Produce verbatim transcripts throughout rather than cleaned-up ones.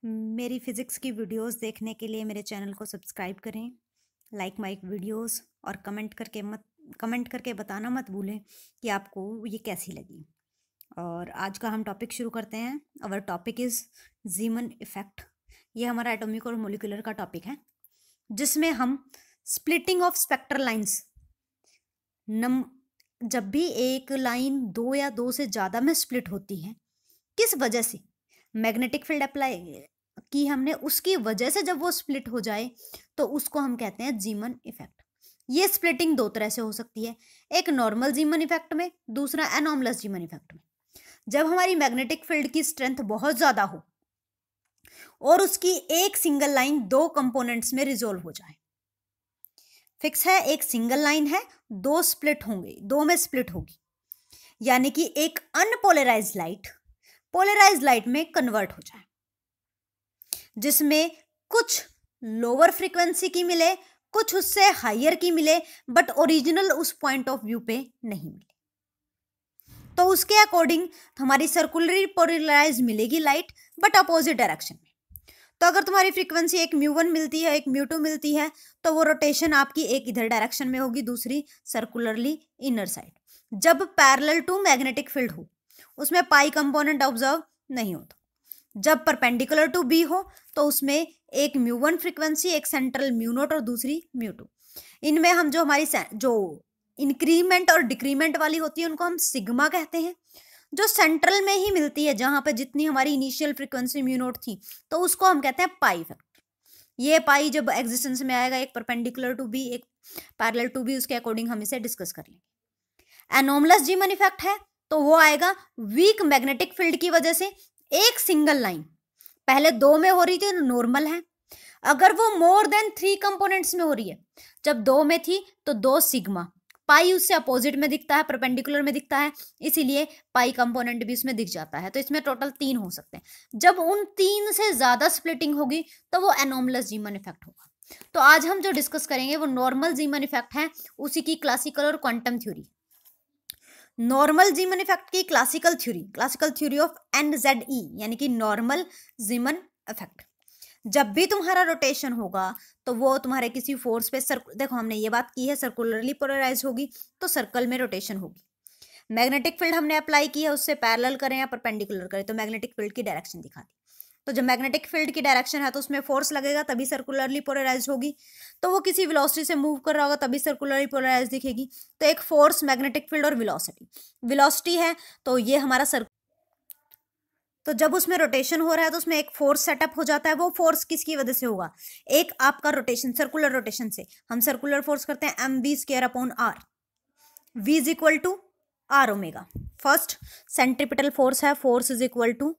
मेरी फ़िज़िक्स की वीडियोस देखने के लिए मेरे चैनल को सब्सक्राइब करें, लाइक माय वीडियोस और कमेंट करके मत कमेंट करके बताना मत भूलें कि आपको ये कैसी लगी। और आज का हम टॉपिक शुरू करते हैं। Our topic is Zeeman effect. ये हमारा एटॉमिक और मॉलिक्यूलर का टॉपिक है, जिसमें हम स्प्लिटिंग ऑफ स्पेक्ट्रल लाइंस नम जब भी एक लाइन दो या दो से ज़्यादा में स्प्लिट होती है, किस वजह से मैग्नेटिक फील्ड अप्लाई की हमने, उसकी वजह से जब वो स्प्लिट हो जाए तो उसको हम कहते हैं ज़ीमन इफेक्ट। ये स्प्लिटिंग दो तरह से हो सकती है, एक नॉर्मल ज़ीमन इफेक्ट में, दूसरा एनॉमलस ज़ीमन इफेक्ट में। जब हमारी मैग्नेटिक फील्ड की स्ट्रेंथ बहुत ज़्यादा हो और उसकी एक सिंगल लाइन दो कंपोनेंट्स में रिजोल्व हो जाए। फिक्स है, एक सिंगल लाइन है, दो स्प्लिट होंगे, दो में स्प्लिट होगी, यानी कि एक अनपोलराइज लाइट पोलराइज लाइट में कन्वर्ट हो जाए, जिसमें कुछ लोअर फ्रीक्वेंसी की मिले, कुछ उससे हायर की मिले, बट ओरिजिनल उस पॉइंट ऑफ व्यू पे नहीं मिले। तो उसके अकॉर्डिंग हमारी सर्कुलरली पोलराइज मिलेगी लाइट, बट अपोजिट डायरेक्शन में। तो अगर तुम्हारी फ्रीक्वेंसी एक म्यू वन मिलती है, एक म्यू टू मिलती है, तो वो रोटेशन आपकी एक इधर डायरेक्शन में होगी, दूसरी सर्कुलरली इनर साइड। जब पैरेलल टू मैग्नेटिक फील्ड हो, उसमें पाई कंपोनेंट ऑब्जर्व नहीं होता। जब परपेंडिकुलर टू बी हो तो उसमें एक म्यू वन फ्रीक्वेंसी, एक सेंट्रल म्यू नोट और दूसरी म्यू टू। इनमें हम जो हमारी जो इंक्रीमेंट और डिक्रीमेंट वाली होती है उनको हम सिग्मा कहते हैं। जो सेंट्रल में ही मिलती है, जहां पे जितनी हमारी इनिशियल फ्रीक्वेंसी म्यू नोट थी, तो उसको हम कहते हैं पाई फैक्टर। ये पाई जब एग्जिस्टेंस में आएगा, एक परपेंडिकुलर टू बी, एक पैरेलल टू बी, उसके अकॉर्डिंग हम इसे डिस्कस कर लेंगे। एनोमलस ज़ीमन इफेक्ट है तो वो आएगा वीक मैग्नेटिक फील्ड की वजह से। एक सिंगल लाइन पहले दो में हो रही थी, नॉर्मल है। अगर वो मोर देन थ्री कंपोनेंट्स में हो रही है, जब दो में थी तो दो सिग्मा, पाई उससे अपोजिट में दिखता है, परपेंडिकुलर में दिखता है, इसीलिए पाई कंपोनेंट भी उसमें दिख जाता है। तो इसमें टोटल तीन हो सकते हैं। जब उन तीन से ज्यादा स्प्लिटिंग होगी तो वो एनोमलस ज़ीमन इफेक्ट होगा। तो आज हम जो डिस्कस करेंगे वो नॉर्मल ज़ीमन इफेक्ट है, उसी की क्लासिकल और quantum theory. Normal Zeeman effect की classical theory, classical theory of N Z E, यानी कि नॉर्मल ज़ीमन इफेक्ट। जब भी तुम्हारा रोटेशन होगा तो वो तुम्हारे किसी फोर्स पे सर्कल, देखो हमने ये बात की है सर्कुलरली पोलराइज होगी तो सर्कल में रोटेशन होगी। मैग्नेटिक फील्ड हमने अप्लाई की है, उससे पैरेलल करें या परपेंडिकुलर करें तो मैग्नेटिक फील्ड की डायरेक्शन दिखा दी। तो जब मैग्नेटिक फील्ड की डायरेक्शन है तो उसमें फोर्स लगेगा, तभी सर्कुलरली पोलराइज होगी। तो वो किसी वेलोसिटी से मूव कर रहा होगा, तभी सर्कुलरली पोलराइज दिखेगी। तो एक फोर्स, मैग्नेटिक फील्ड और वेलोसिटी। वेलोसिटी है तो ये हमारा सर्कुलर, तो जब उसमें रोटेशन हो रहा है तो उसमें एक फोर्स सेटअप हो जाता है। वो फोर्स किसकी वजह से होगा? एक आपका रोटेशन, सर्कुलर रोटेशन से हम सर्कुलर फोर्स करते हैं m v square upon r. V is equal to r omega. First centripetal force है, force is equal to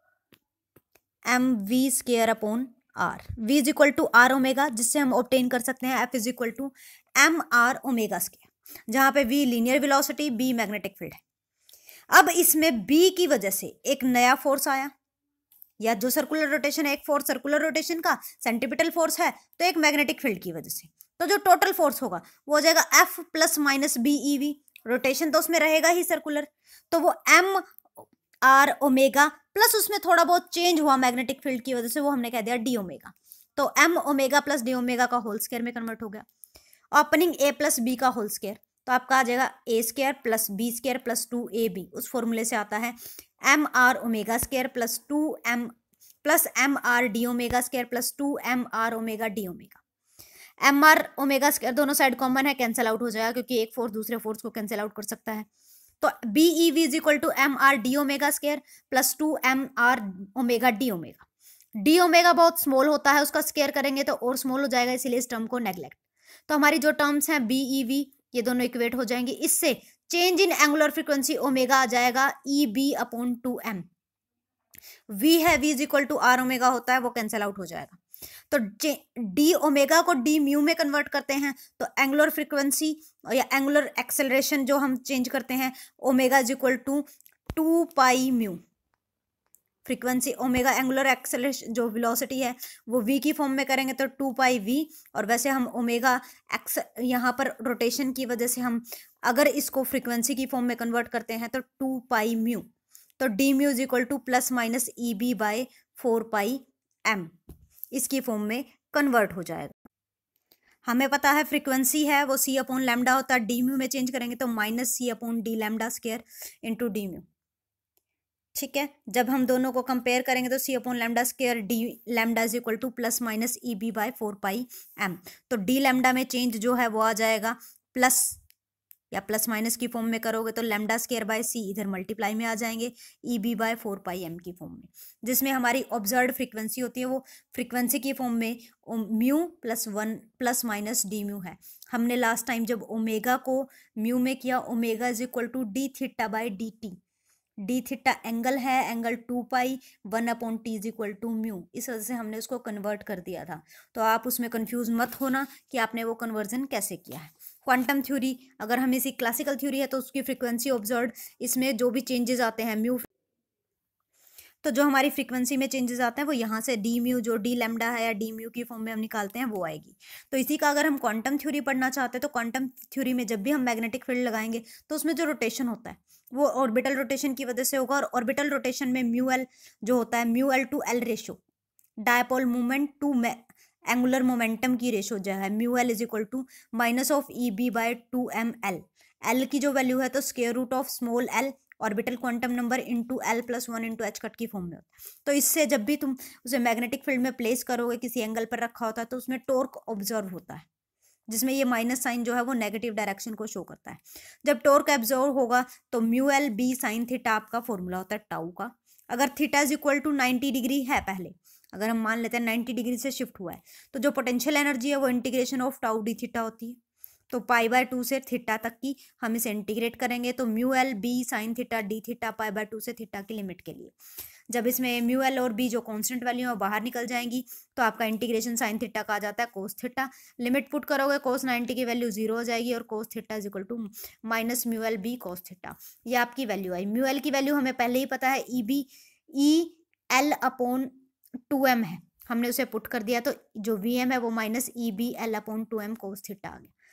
m v square upon r. V is equal to r omega, जिससे हम obtain कर सकते हैं F is equal to m r omega square, जहां पे v linear velocity, B magnetic field है। अब इसमें B की वजह से एक नया फोर्स आया, या जो सर्कुलर रोटेशन है, एक फोर्स सर्कुलर रोटेशन का, सेंट्रीपिटल फोर्स है, तो एक मैग्नेटिक फील्ड की वजह से। तो जो टोटल फोर्स होगा वो हो जाएगा F plus minus B E V. Rotation तो उसमें रहेगा ही सर्कुलर, तो वो एम आर ओमेगा प्लस उसमें थोड़ा बहुत चेंज हुआ मैग्नेटिक फील्ड की वजह से, वो हमने कह दिया डी ओमेगा। तो m omega plus d omega का होल स्क्वायर में कन्वर्ट हो गया। ओपनिंग ए प्लस बी का होल स्क्वायर, तो आपका आ जाएगा a square plus b square plus two a b. उस फॉर्मूले से आता है m r omega square plus two m plus m r d omega square plus two m r omega d omega. M r omega square दोनों side common है, cancel out हो जाएगा, क्योंकि एक फोर्स दूसरे फोर्स को कैंसिल आउट कर सकता है। तो B E V is equal to m r d omega square plus two m r omega d omega. D omega बहुत स्मॉल होता है, उसका स्क्वायर करेंगे तो और स्मॉल हो जाएगा, इसीलिए इस टर्म को नेग्लेक्ट। तो हमारी जो टर्म्स हैं बी ई वी, ये दोनों इक्वेट हो जाएंगे। इससे change in angular frequency omega आ जाएगा E B upon two m. V है, v is equal to r omega होता है, वो कैंसिल आउट हो जाएगा। तो डी ओमेगा को डी म्यू में कन्वर्ट करते हैं, तो एंगुलर फ्रीक्वेंसी या एंगुलर एक्सेलरेशन जो हम चेंज करते हैं, omega is equal to two pi mu. Frequency omega, angular acceleration जो वेलोसिटी है वो वी की फॉर्म में करेंगे तो टू पाई वी। और वैसे हम ओमेगा एक्स, यहाँ पर रोटेशन की वजह से हम अगर इसको फ्रीक्वेंसी की फॉर्म में कन्वर्ट करते हैं तो टू पाई म्यू। तो d mu is equal to plus minus e B by four pi m इसकी फॉर्म में कन्वर्ट हो जाएगा। हमें पता है फ्रीक्वेंसी है वो सी अपॉन लैम्डा होता है, डी म्यू में चेंज करेंगे तो minus c upon d lambda square into d mu. ठीक है, जब हम दोनों को कंपेयर करेंगे तो c upon lambda square d lambda is equal to plus minus e B by four pi m. तो डी लैम्डा में चेंज जो है वो आ जाएगा प्लस या प्लस माइनस की फॉर्म में करोगे तो लैम्डा स्क्वायर बाय सी इधर मल्टीप्लाई में आ जाएंगे e B by four pi m की फॉर्म में, जिसमें हमारी ऑब्जर्व्ड फ्रीक्वेंसी होती है वो फ्रीक्वेंसी की फॉर्म में mu plus one plus minus d mu है। हमने लास्ट टाइम जब ओमेगा को म्यू में किया, omega is equal to d theta by d t, d theta angle है, angle two pi one upon T is equal to mu, इस वजह से हमने उसको कन्वर्ट कर दिया था। तो आप उसमें कंफ्यूज मत होना कि आपने वो कन्वर्जन कैसे किया है। क्वांटम थ्योरी अगर हम इसी क्लासिकल थ्योरी है तो उसकी फ्रीक्वेंसी ऑब्जर्व, इसमें जो भी चेंजेस आते हैं म्यू, तो जो हमारी फ्रीक्वेंसी में चेंजेस आते हैं वो यहाँ से डी म्यू जो डी लैम्डा है या डी म्यू की फॉर्म में हम निकालते हैं वो आएगी। तो इसी का अगर हम क्वांटम थ्योरी पढ़ना चाहते हैं तो क्वांटम थ्योरी में जब भी हम मैग्नेटिक फील्ड लगाएंगे तो उसमें जो रोटेशन होता है वो ऑर्बिटल रोटेशन की वजह से होगा, और ऑर्बिटल रोटेशन में म्यू एल जो होता है mu L to L ratio, dipole movement to angular momentum की रेशो जो है mu L is equal to minus of e B by two m L. L की जो वैल्यू है तो square root of small L orbital quantum number into L plus one into h cut की form में होता है। तो इससे जब भी तुम उसे मैग्नेटिक फील्ड में प्लेस करोगे, किसी एंगल पर रखा होता है तो उसमें टॉर्क ऑब्जर्व होता है, जिसमें ये माइनस साइन जो है वो नेगेटिव डायरेक्शन को शो करता है। जब टॉर्क एब्जॉर्व होगा तो mu L B sine theta आपका फॉर्मूला होता है टाउ का। अगर theta is equal to ninety degree है, पहले अगर हम मान लेते हैं नाइन्टी डिग्री से शिफ्ट हुआ है तो जो पोटेंशियल एनर्जी है वो integration of tau d theta होती है। तो पाई बाय टू से थीटा तक की हम इसे इंटीग्रेट करेंगे तो mu L B sine theta d theta pi by two से थीटा की लिमिट के लिए, जब इसमें म्यू एल और बी जो कांस्टेंट वैल्यू है बाहर निकल जाएंगी तो आपका इंटीग्रेशन साइन थीटा का आ जाता है कोस थीटा। लिमिट पुट करोगे कोस नाइन्टी की वैल्यू जीरो हो जाएगी और cos theta is equal to minus mu L B cos theta, ये आपकी वैल्यू आई। म्यू एल की वैल्यू हमें पहले ही पता है e B e L upon two m है, हमने उसे पुट कर दिया तो जो वी एम है वो minus e B L upon two m cos theta आ गया।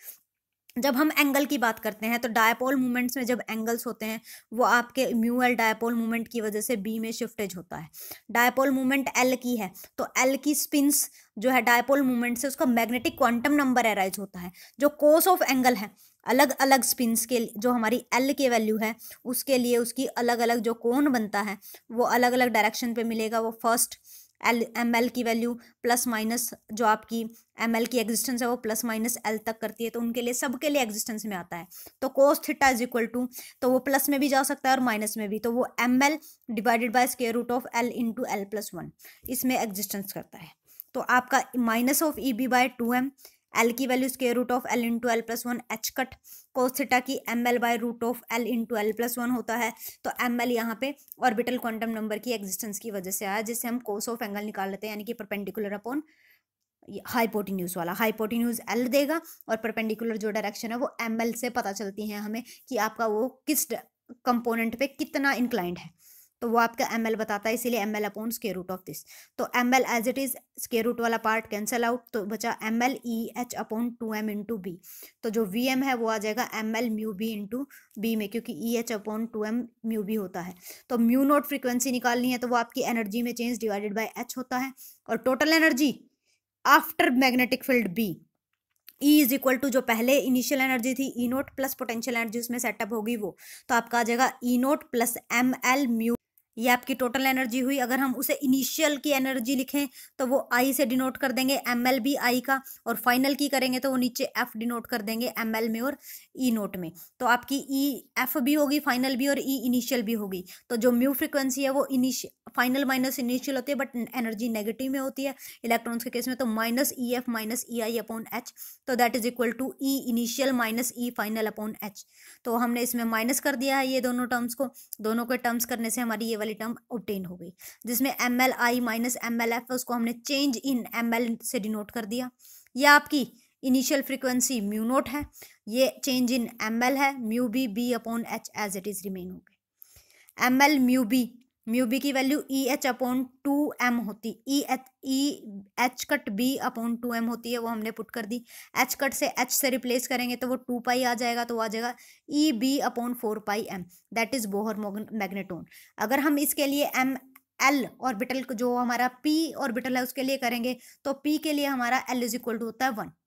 जब हम एंगल की बात करते हैं तो डायपोल मूवमेंट्स में जब एंगल्स होते हैं वो आपके म्यू एल डायपोल मूवमेंट की वजह से बी में शिफ्टेज होता है। डायपोल मूवमेंट एल की है तो एल की स्पिन्स जो है डायपोल मूवमेंट से उसका मैग्नेटिक क्वांटम नंबर एराइज होता है। जो कोस ऑफ एंगल है अलग अलग स्पिन्स के जो हमारी एल की वैल्यू है उसके लिए उसकी अलग अलग जो कोण बनता है वो अलग अलग डायरेक्शन पे मिलेगा। वो फर्स्ट एल एम एल की वैल्यू प्लस माइनस जो आपकी एम एल की एग्जिस्टेंस है वो प्लस माइनस एल तक करती है, तो उनके लिए सबके लिए एग्जिस्टेंस में आता है। तो cos theta is equal to, तो वो प्लस में भी जा सकता है और माइनस में भी, तो वो m L divided by square root of L into L plus one इसमें एग्जिस्टेंस करता है। तो आपका minus of e B by two m, L की value square root of L into L plus one, h cut cos theta की m L by root of L into L plus one होता है। तो M L यहाँ पे orbital quantum number की existence की वजह से आया, जिससे हम कोस ऑफ एंगल निकाल लेते हैं, यानी कि परपेंडिकुलर अपॉन हाइपोटेन्यूज वाला। हाइपोटेन्यूज एल देगा और परपेंडिकुलर जो डायरेक्शन है वो एम एल से पता चलती है हमें कि आपका वो किस कंपोनेंट पे कितना इंक्लाइंड है, तो वो आपका एम एल बताता है, इसीलिए M L upon square root of this. तो M L as it is square root वाला पार्ट कैंसिल आउट, तो बचा M L E H upon two M into B. तो जो वी एम है वो आ जाएगा M L mu B into B में, क्योंकि E H upon two M mu B होता है। तो म्यू नोट फ्रीक्वेंसी निकालनी है तो वो आपकी एनर्जी में चेंज डिवाइडेड बाई एच होता है, और total energy after magnetic field B E is equal to जो पहले इनिशियल एनर्जी थी E naught plus potential energy उसमें सेटअप होगी वो, तो आपका आ जाएगा E naught plus M L mu, ये आपकी टोटल एनर्जी हुई। अगर हम उसे इनिशियल की एनर्जी लिखें तो वो आई से डिनोट कर देंगे, एम एल भी आई का, और फाइनल की करेंगे तो वो नीचे एफ डिनोट कर देंगे एम एल में और ई नोट में। तो आपकी ई एफ भी होगी फाइनल भी और ई इनिशियल भी होगी। तो जो म्यू फ्रिक्वेंसी है वो इनिशियल फाइनल माइनस इनिशियल होती है, बट एनर्जी नेगेटिव में होती है इलेक्ट्रॉन्स के केस में, तो minus E F minus E I upon H, तो that is equal to E initial minus E final upon H. तो हमने इसमें माइनस कर दिया है ये दोनों टर्म्स को, दोनों के टर्म्स करने से हमारी ये वाली टर्म ऑब्टेन हो गई, जिसमें M L I minus M L F उसको हमने चेंज इन एम एल से डिनोट कर दिया। यह आपकी इनिशियल फ्रीक्वेंसी म्यू नोट है, ये चेंज इन एम एल है, mu B B upon H as it is remain हो गए। M L mu B, mu B की value E H upon two M होती, E H E H cut B upon two M होती है, वो हमने put कर दी। एच कट से एच से रिप्लेस करेंगे तो वो टू पाई आ जाएगा, तो आ जाएगा E B upon four pi M, that is Bohr magneton. अगर हम इसके लिए एम एल ऑर्बिटल जो हमारा पी ऑर्बिटल है उसके लिए करेंगे, तो पी के लिए हमारा एल इज इक्वल टू होता है वन।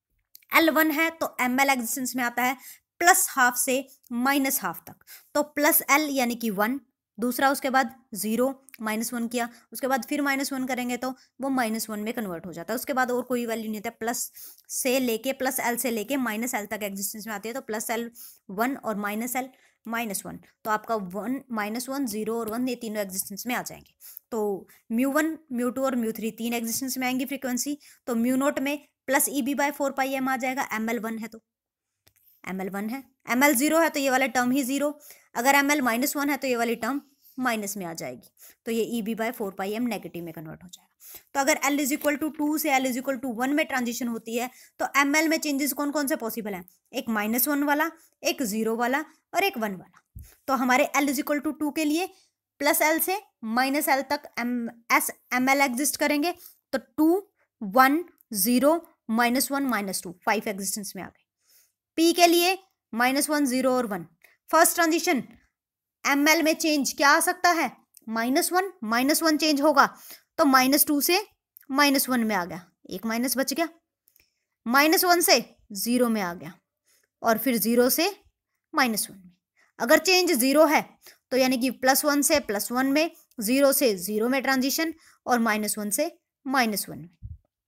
एल वन है तो एम एल एग्जिस्टेंस में आता है प्लस हाफ से माइनस हाफ तक, तो प्लस एल यानी कि वन, दूसरा उसके बाद जीरो, माइनस वन किया, उसके बाद फिर माइनस वन करेंगे तो वो माइनस वन में कन्वर्ट हो जाता है। उसके बाद और कोई वैल्यू नहीं होता, प्लस से लेके प्लस एल से लेके माइनस एल तक एग्जिस्टेंस में आती है, तो प्लस एल वन और माइनस एल माइनस वन, तो आपका वन माइनस वन जीरो और वन ये तीनों एग्जिस्टेंस में आ जाएंगे। तो म्यू वन म्यू टू और म्यू थ्री तीन एग्जिस्टेंस में आएंगी फ्रीक्वेंसी, तो म्यू नोट में plus E B by four pi M आ जाएगा। एम एल वन है तो एम एल वन है, एम एल जीरो है तो ये वाला टर्म ही जीरो, अगर एम एल माइनस वन है तो ये वाली टर्म माइनस में आ जाएगी, तो ये E B by four pi M negative में कन्वर्ट हो जाएगा। तो अगर L is equal to two से L is equal to one में ट्रांजिशन होती है तो एम एल में चेंजेस कौन कौन से पॉसिबल हैं, एक माइनस वन वाला, एक जीरो वाला और एक वन वाला। तो हमारे L is equal to two के लिए प्लस एल से माइनस एल तक M S M L exist करेंगे, तो two one zero minus one minus two five existence में आ गए। पी के लिए माइनस वन जीरो और one, first transition M L में चेंज क्या आ सकता है, minus one, minus one change होगा तो माइनस टू से माइनस वन में आ गया, एक माइनस बच गया, माइनस वन से जीरो में आ गया और फिर जीरो से माइनस वन में। अगर चेंज जीरो है तो यानी कि प्लस वन से प्लस वन में, जीरो से जीरो में ट्रांजिशन और माइनस वन से माइनस वन में।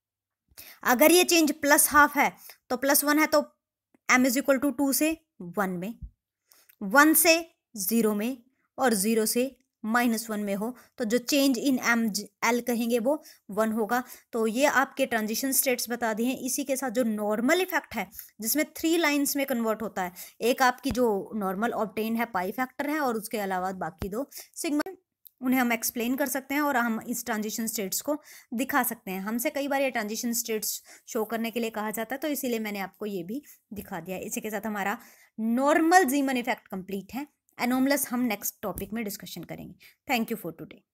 अगर ये चेंज प्लस हाफ है तो प्लस वन है तो M is equal to two से वन में, वन से जीरो में और जीरो से माइनस वन में हो तो जो चेंज इन एम एल कहेंगे वो वन होगा। तो ये आपके ट्रांजिशन स्टेट्स बता दिए हैं। इसी के साथ जो नॉर्मल इफेक्ट है जिसमें थ्री लाइंस में कन्वर्ट होता है, एक आपकी जो नॉर्मल ऑब्टेन है पाई फैक्टर है और उसके अलावा बाकी दो सिग्मा, उन्हें हम एक्सप्लेन कर सकते हैं और हम इस ट्रांजिशन स्टेट्स को दिखा सकते हैं। हमसे कई बार ये ट्रांजिशन स्टेट्स शो करने के लिए कहा जाता है तो इसीलिए मैंने आपको ये भी दिखा दिया। इसी के साथ हमारा नॉर्मल जीमन इफेक्ट कंप्लीट है। एनोमलस हम नेक्स्ट टॉपिक में डिस्कशन करेंगे। Thank you for today.